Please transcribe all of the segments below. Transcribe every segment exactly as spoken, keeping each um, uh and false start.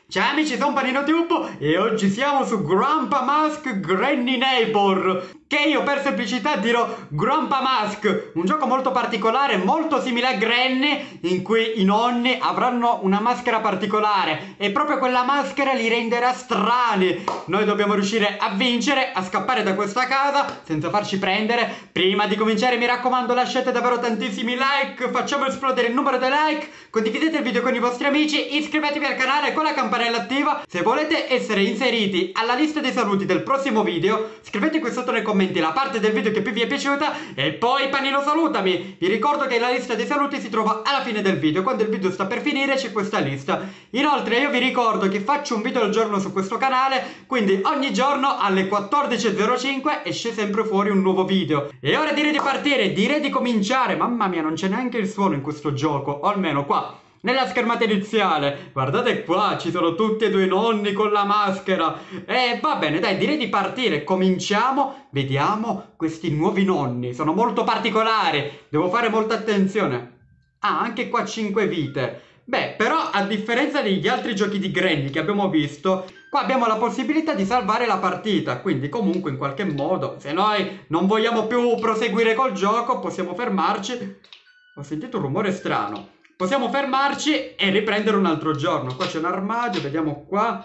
Ciao amici, sono PaninoTube e oggi siamo su Grandpa Mask Granny Neighbor, che io per semplicità dirò Grandpa Mask, un gioco molto particolare, molto simile a Granny, in cui i nonni avranno una maschera particolare e proprio quella maschera li renderà strani. Noi dobbiamo riuscire a vincere, a scappare da questa casa senza farci prendere. Prima di cominciare mi raccomando lasciate davvero tantissimi like, facciamo esplodere il numero dei like, condividete il video con i vostri amici, iscrivetevi al canale con la campanella attiva. Se volete essere inseriti alla lista dei saluti del prossimo video, scrivete qui sotto nei commenti la parte del video che più vi è piaciuta e poi Panino salutami. Vi ricordo che la lista dei saluti si trova alla fine del video, quando il video sta per finire c'è questa lista. Inoltre io vi ricordo che faccio un video al giorno su questo canale, quindi ogni giorno alle quattordici e zero cinque esce sempre fuori un nuovo video. E ora direi di partire, direi di cominciare. Mamma mia, non c'è neanche il suono in questo gioco, o almeno qua nella schermata iniziale. Guardate qua, ci sono tutti e due i nonni con la maschera. E va bene, dai, direi di partire. Cominciamo, vediamo questi nuovi nonni. Sono molto particolari, devo fare molta attenzione. Ah, anche qua cinque vite. Beh, però a differenza degli altri giochi di Granny che abbiamo visto, qua abbiamo la possibilità di salvare la partita. Quindi comunque in qualche modo, se noi non vogliamo più proseguire col gioco, possiamo fermarci. Ho sentito un rumore strano. Possiamo fermarci e riprendere un altro giorno. Qua c'è un armadio, vediamo qua.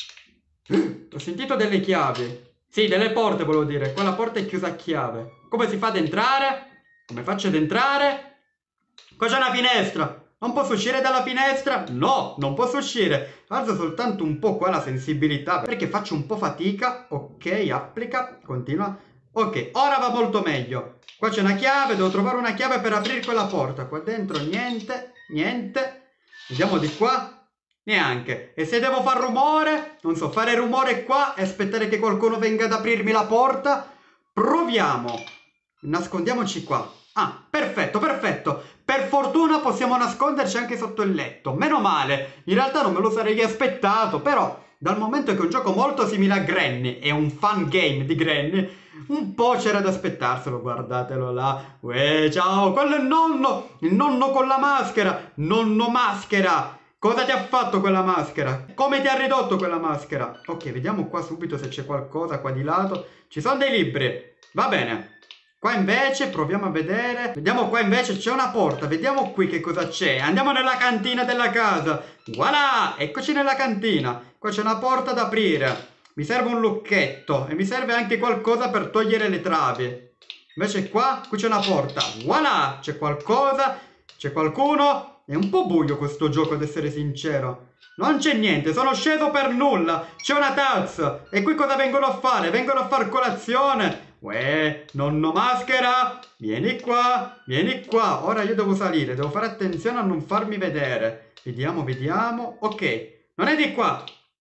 Ho sentito delle chiavi. Sì, delle porte volevo dire. Quella porta è chiusa a chiave. Come si fa ad entrare? Come faccio ad entrare? Qua c'è una finestra. Non posso uscire dalla finestra? No, non posso uscire. Alzo soltanto un po' qua la sensibilità perché faccio un po' fatica. Ok, applica, continua. Ok, ora va molto meglio. Qua c'è una chiave, devo trovare una chiave per aprire quella porta. Qua dentro niente, niente. Vediamo di qua. Neanche. E se devo far rumore, non so, fare rumore qua e aspettare che qualcuno venga ad aprirmi la porta. Proviamo. Nascondiamoci qua. Ah, perfetto, perfetto. Per fortuna possiamo nasconderci anche sotto il letto. Meno male. In realtà non me lo sarei aspettato, però dal momento che è un gioco molto simile a Granny, è un fan game di Granny, un po' c'era da aspettarselo. Guardatelo là. Uè, ciao, quello è il nonno. Il nonno con la maschera. Nonno maschera. Cosa ti ha fatto quella maschera? Come ti ha ridotto quella maschera? Ok, vediamo qua subito se c'è qualcosa qua di lato. Ci sono dei libri. Va bene. Qua invece proviamo a vedere. Vediamo qua invece c'è una porta. Vediamo qui che cosa c'è. Andiamo nella cantina della casa. Voilà, eccoci nella cantina. Qua c'è una porta da aprire. Mi serve un lucchetto e mi serve anche qualcosa per togliere le travi. Invece qua, qui c'è una porta. Voilà, c'è qualcosa. C'è qualcuno. È un po' buio questo gioco, ad essere sincero. Non c'è niente, sono sceso per nulla. C'è una tazza. E qui cosa vengono a fare? Vengono a far colazione. Uè, nonno maschera, vieni qua, vieni qua. Ora io devo salire, devo fare attenzione a non farmi vedere. Vediamo, vediamo. Ok, non è di qua.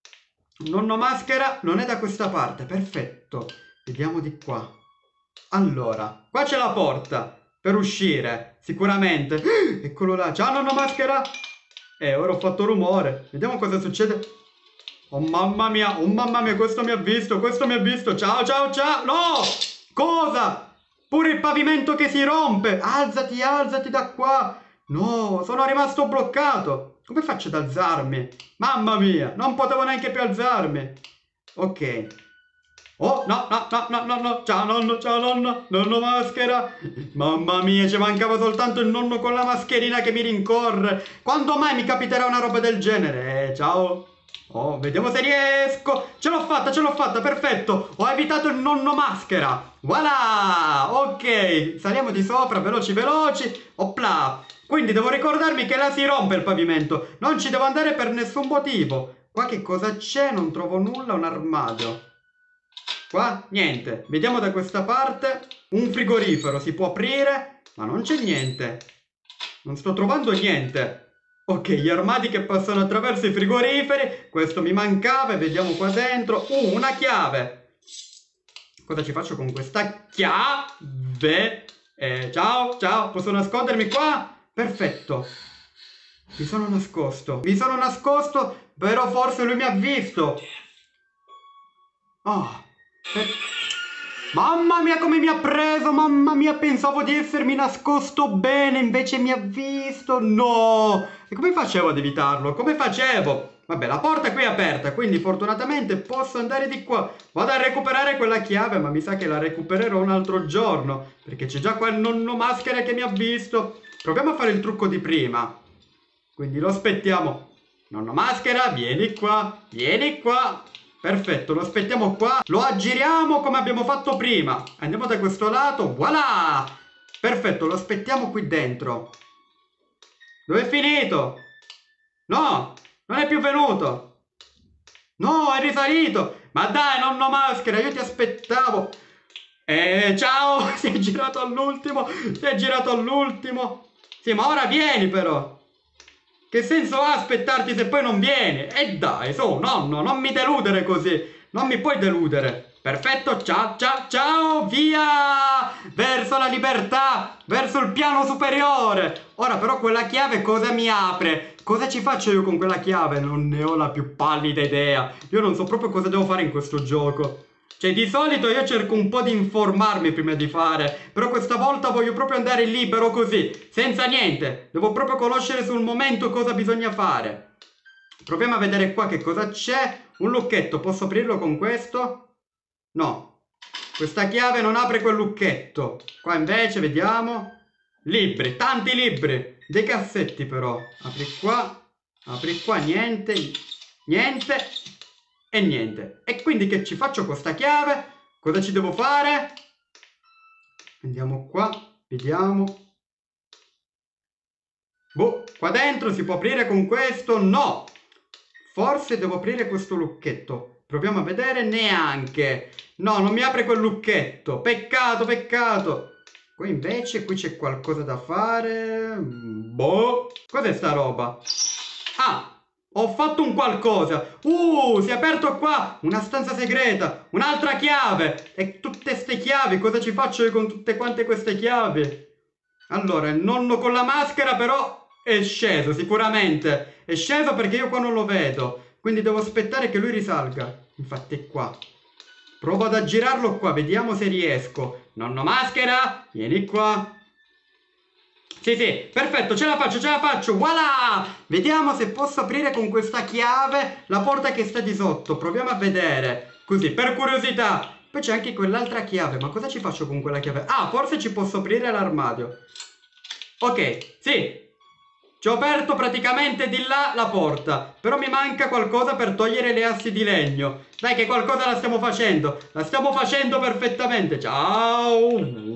Nonno maschera non è da questa parte, perfetto. Vediamo di qua. Allora, qua c'è la porta per uscire, sicuramente. Eccolo là, ciao nonno maschera. Eh, ora ho fatto rumore. Vediamo cosa succede. Oh mamma mia, oh mamma mia, questo mi ha visto, questo mi ha visto. Ciao, ciao, ciao. No! Cosa? Pure il pavimento che si rompe. Alzati, alzati da qua. No, sono rimasto bloccato. Come faccio ad alzarmi? Mamma mia, non potevo neanche più alzarmi. Ok. Oh, no, no, no, no, no, no. Ciao nonno, ciao nonno. Nonno maschera. Mamma mia, ci mancava soltanto il nonno con la mascherina che mi rincorre. Quando mai mi capiterà una roba del genere? Eh, ciao. Oh, vediamo se riesco. Ce l'ho fatta, ce l'ho fatta, perfetto. Ho evitato il nonno maschera. Voilà, ok. Saliamo di sopra, veloci, veloci. Opla. Quindi devo ricordarmi che là si rompe il pavimento. Non ci devo andare per nessun motivo. Qua che cosa c'è? Non trovo nulla, un armadio. Qua niente. Vediamo da questa parte. Un frigorifero si può aprire, ma non c'è niente. Non sto trovando niente. Ok, gli armadi che passano attraverso i frigoriferi. Questo mi mancava. Vediamo qua dentro. Uh, una chiave. Cosa ci faccio con questa chiave? Eh, ciao, ciao. Posso nascondermi qua? Perfetto. Mi sono nascosto. Mi sono nascosto. Però forse lui mi ha visto. Oh. Per... Mamma mia come mi ha preso, mamma mia, pensavo di essermi nascosto bene, invece mi ha visto, no! E come facevo ad evitarlo? Come facevo? Vabbè, la porta qui è aperta, quindi fortunatamente posso andare di qua. Vado a recuperare quella chiave, ma mi sa che la recupererò un altro giorno, perché c'è già qua il nonno maschera che mi ha visto. Proviamo a fare il trucco di prima. Quindi lo aspettiamo. Nonno maschera, vieni qua, vieni qua. Perfetto, lo aspettiamo qua. Lo aggiriamo come abbiamo fatto prima. Andiamo da questo lato, voilà! Perfetto, lo aspettiamo qui dentro. Dove è finito? No, non è più venuto. No, è risalito. Ma dai, nonno maschera, io ti aspettavo. Eh, ciao, si è girato all'ultimo. Si è girato all'ultimo. Sì, ma ora vieni però. Che senso ha aspettarti se poi non vieni? E dai, su, nonno, non mi deludere così. Non mi puoi deludere. Perfetto, ciao, ciao, ciao, via! Verso la libertà, verso il piano superiore. Ora però quella chiave cosa mi apre? Cosa ci faccio io con quella chiave? Non ne ho la più pallida idea. Io non so proprio cosa devo fare in questo gioco. Cioè, di solito io cerco un po' di informarmi prima di fare, però questa volta voglio proprio andare libero così, senza niente. Devo proprio conoscere sul momento cosa bisogna fare. Proviamo a vedere qua che cosa c'è. Un lucchetto, posso aprirlo con questo? No, questa chiave non apre quel lucchetto. Qua invece, vediamo. Libri, tanti libri. Dei cassetti però. Apri qua, apri qua, niente, niente e niente. E quindi che ci faccio con questa chiave? Cosa ci devo fare? Andiamo qua, vediamo. Boh, qua dentro si può aprire con questo? No! Forse devo aprire questo lucchetto. Proviamo a vedere, neanche. No, non mi apre quel lucchetto. Peccato, peccato. Qui invece, qui c'è qualcosa da fare. Boh. Cos'è sta roba? Ah, ho fatto un qualcosa. Uh, si è aperto qua. Una stanza segreta. Un'altra chiave. E tutte ste chiavi, cosa ci faccio io con tutte quante queste chiavi? Allora, il nonno con la maschera però è sceso, sicuramente. È sceso perché io qua non lo vedo. Quindi devo aspettare che lui risalga. Infatti è qua. Provo ad aggirarlo qua, vediamo se riesco. Nonno maschera, vieni qua. Sì, sì, perfetto, ce la faccio, ce la faccio. Voilà! Vediamo se posso aprire con questa chiave la porta che sta di sotto. Proviamo a vedere. Così, per curiosità. Poi c'è anche quell'altra chiave. Ma cosa ci faccio con quella chiave? Ah, forse ci posso aprire l'armadio. Ok, sì. Ci ho aperto praticamente di là la porta, però mi manca qualcosa per togliere le assi di legno. Dai che qualcosa la stiamo facendo, la stiamo facendo perfettamente. Ciao,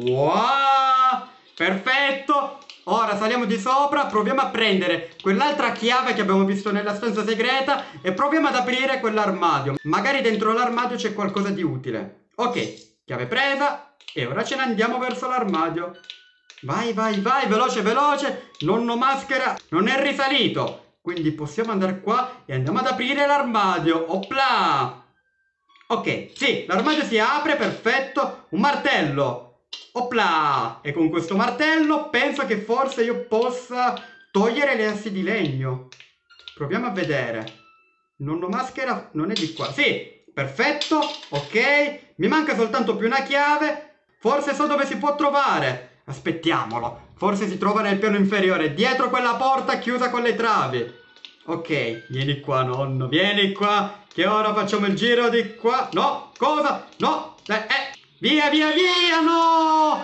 wow, perfetto. Ora saliamo di sopra, proviamo a prendere quell'altra chiave che abbiamo visto nella stanza segreta e proviamo ad aprire quell'armadio. Magari dentro l'armadio c'è qualcosa di utile. Ok, chiave presa e ora ce ne andiamo verso l'armadio. Vai, vai, vai, veloce, veloce. Nonno maschera non è risalito. Quindi possiamo andare qua e andiamo ad aprire l'armadio. Opla! Ok, sì, l'armadio si apre, perfetto. Un martello. Opla! E con questo martello penso che forse io possa togliere le assi di legno. Proviamo a vedere. Nonno maschera non è di qua. Sì, perfetto, ok. Mi manca soltanto più una chiave. Forse so dove si può trovare. Aspettiamolo, forse si trova nel piano inferiore, dietro quella porta chiusa con le travi. Ok, vieni qua nonno, vieni qua, che ora facciamo il giro di qua. No, cosa? No, eh, eh, via, via, via, no!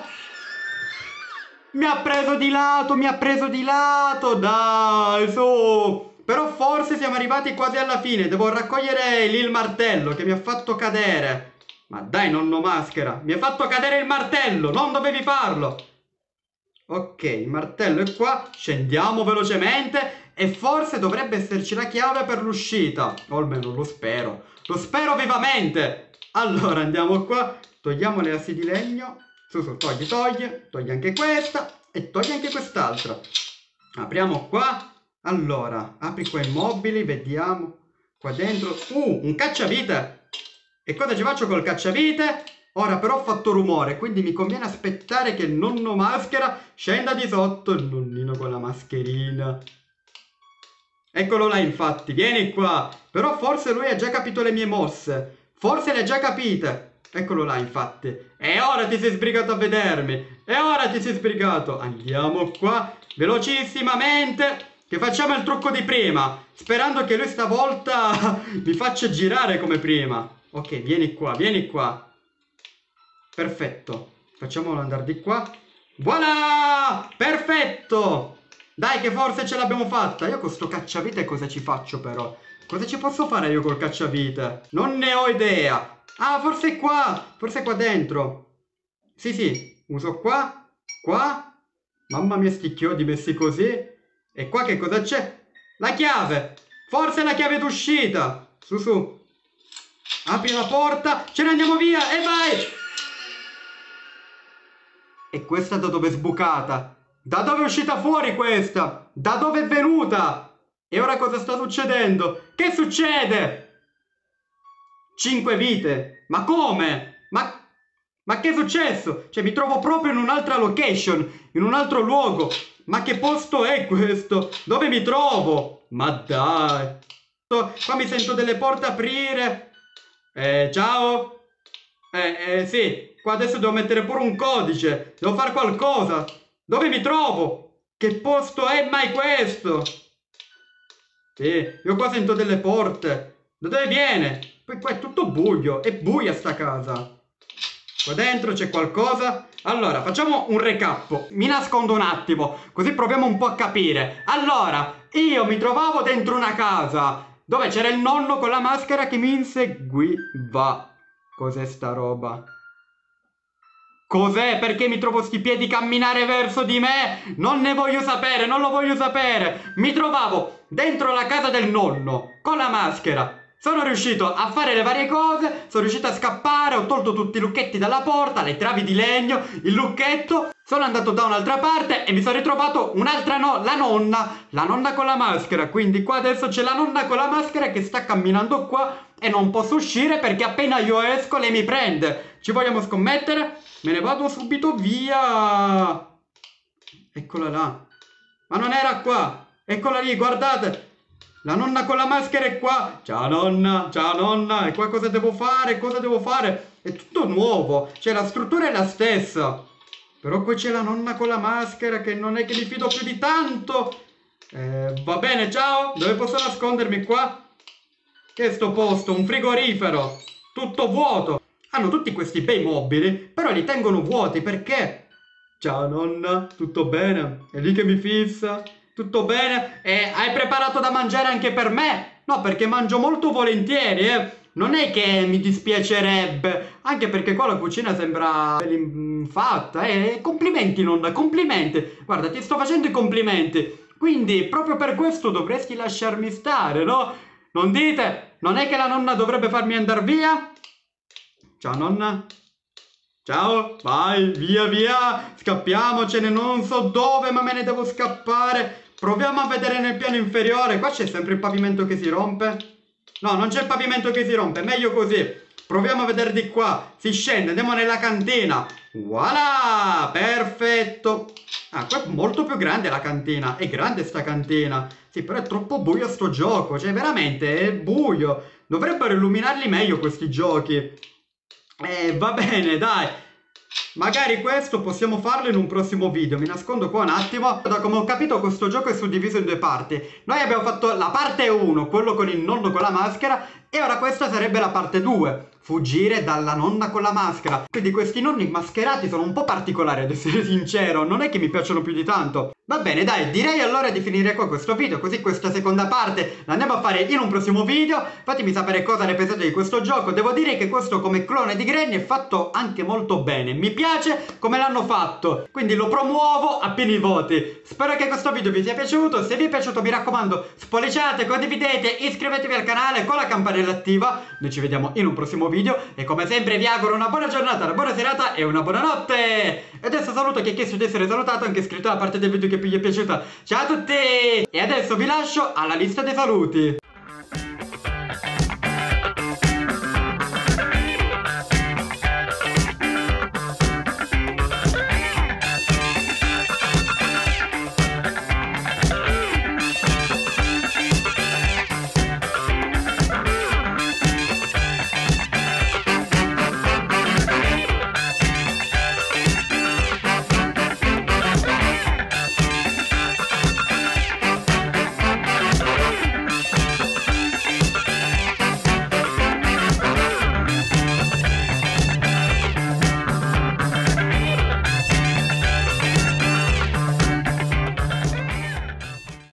Mi ha preso di lato, mi ha preso di lato, dai, su! Però forse siamo arrivati quasi alla fine, devo raccogliere lì il martello che mi ha fatto cadere. Ma dai nonno maschera, mi hai fatto cadere il martello, non dovevi farlo! Ok, il martello è qua, scendiamo velocemente e forse dovrebbe esserci la chiave per l'uscita. O almeno lo spero, lo spero vivamente. Allora andiamo qua, togliamo le assi di legno. Su, su, togli, togli, togli anche questa e togli anche quest'altra. Apriamo qua. Allora, apri qua i mobili, vediamo. Qua dentro, uh, un cacciavite. E cosa ci faccio col cacciavite? Ora però ho fatto rumore, quindi mi conviene aspettare che il nonno maschera scenda di sotto, il nonnino con la mascherina. Eccolo là infatti, vieni qua. Però forse lui ha già capito le mie mosse. Forse le ha già capite. Eccolo là infatti. E ora ti sei sbrigato a vedermi. E ora ti sei sbrigato. Andiamo qua, velocissimamente, che facciamo il trucco di prima, sperando che lui stavolta mi faccia girare come prima. Ok, vieni qua, vieni qua. Perfetto. Facciamolo andare di qua. Voilà! Perfetto! Dai che forse ce l'abbiamo fatta. Io con sto cacciavite cosa ci faccio però? Cosa ci posso fare io col cacciavite? Non ne ho idea. Ah, forse è qua. Forse è qua dentro. Sì, sì. Uso qua. Qua. Mamma mia sti chiodi messi così. E qua che cosa c'è? La chiave. Forse è la chiave d'uscita. Su, su. Apri la porta. Ce ne andiamo via. E vai. E questa da dove è sbucata? Da dove è uscita fuori questa? Da dove è venuta? E ora cosa sta succedendo? Che succede? Cinque vite. Ma come? Ma... Ma che è successo? Cioè mi trovo proprio in un'altra location, in un altro luogo. Ma che posto è questo? Dove mi trovo? Ma dai. Qua mi sento delle porte aprire. Eh, ciao? Eh, eh, sì. Qua adesso devo mettere pure un codice. Devo fare qualcosa. Dove mi trovo? Che posto è mai questo? Sì, io qua sento delle porte. Da dove viene? Poi qua è tutto buio. È buia sta casa. Qua dentro c'è qualcosa? Allora, facciamo un recap. Mi nascondo un attimo, così proviamo un po' a capire. Allora, io mi trovavo dentro una casa dove c'era il nonno con la maschera che mi inseguiva. Cos'è sta roba? Cos'è? Perché mi trovo sti piedi camminare verso di me? Non ne voglio sapere, non lo voglio sapere. Mi trovavo dentro la casa del nonno con la maschera. Sono riuscito a fare le varie cose, sono riuscito a scappare, ho tolto tutti i lucchetti dalla porta, le travi di legno, il lucchetto, sono andato da un'altra parte e mi sono ritrovato un'altra no, la nonna, la nonna con la maschera, quindi qua adesso c'è la nonna con la maschera che sta camminando qua e non posso uscire perché appena io esco lei mi prende. Ci vogliamo scommettere? Me ne vado subito via. Eccola là. Ma non era qua, eccola lì, guardate. La nonna con la maschera è qua. Ciao nonna, ciao nonna. E qua cosa devo fare? Cosa devo fare? È tutto nuovo. Cioè la struttura è la stessa. Però poi c'è la nonna con la maschera che non è che mi fido più di tanto. Eh, va bene, ciao. Dove posso nascondermi qua? Che è sto posto? Un frigorifero. Tutto vuoto. Hanno tutti questi bei mobili, però li tengono vuoti perché? Ciao nonna, tutto bene? È lì che mi fissa? Tutto bene? E hai preparato da mangiare anche per me? No, perché mangio molto volentieri, eh. Non è che mi dispiacerebbe, anche perché qua la cucina sembra ben fatta, eh. Complimenti, nonna, complimenti. Guarda, ti sto facendo i complimenti. Quindi, proprio per questo dovresti lasciarmi stare, no? Non dite? Non è che la nonna dovrebbe farmi andare via? Ciao, nonna. Ciao, vai, via, via. Scappiamocene, non so dove, ma me ne devo scappare. Proviamo a vedere nel piano inferiore. Qua c'è sempre il pavimento che si rompe. No, non c'è il pavimento che si rompe, meglio così. Proviamo a vedere di qua. Si scende, andiamo nella cantina. Voilà, perfetto. Ah, qua è molto più grande la cantina. È grande sta cantina. Sì, però è troppo buio sto gioco. Cioè, veramente è buio. Dovrebbero illuminarli meglio questi giochi. Eh, va bene, dai. Magari questo possiamo farlo in un prossimo video. Mi nascondo qua un attimo. Da come ho capito questo gioco è suddiviso in due parti. Noi abbiamo fatto la parte uno, quello con il nonno con la maschera, e ora questa sarebbe la parte due, fuggire dalla nonna con la maschera. Quindi questi nonni mascherati sono un po' particolari, ad essere sincero. Non è che mi piacciono più di tanto. Va bene, dai, direi allora di finire qua questo video, così questa seconda parte la andiamo a fare in un prossimo video. Fatemi sapere cosa ne pensate di questo gioco. Devo dire che questo come clone di Granny è fatto anche molto bene. Mi piace come l'hanno fatto, quindi lo promuovo a pieni voti. Spero che questo video vi sia piaciuto. Se vi è piaciuto, mi raccomando, spolliciate, condividete, iscrivetevi al canale con la campanella attiva. Noi ci vediamo in un prossimo video e come sempre vi auguro una buona giornata, una buona serata e una buona notte. E adesso saluto chi ha chiesto di essere salutato, anche scritto la parte del video che più gli è piaciuta. Ciao a tutti! E adesso vi lascio alla lista dei saluti.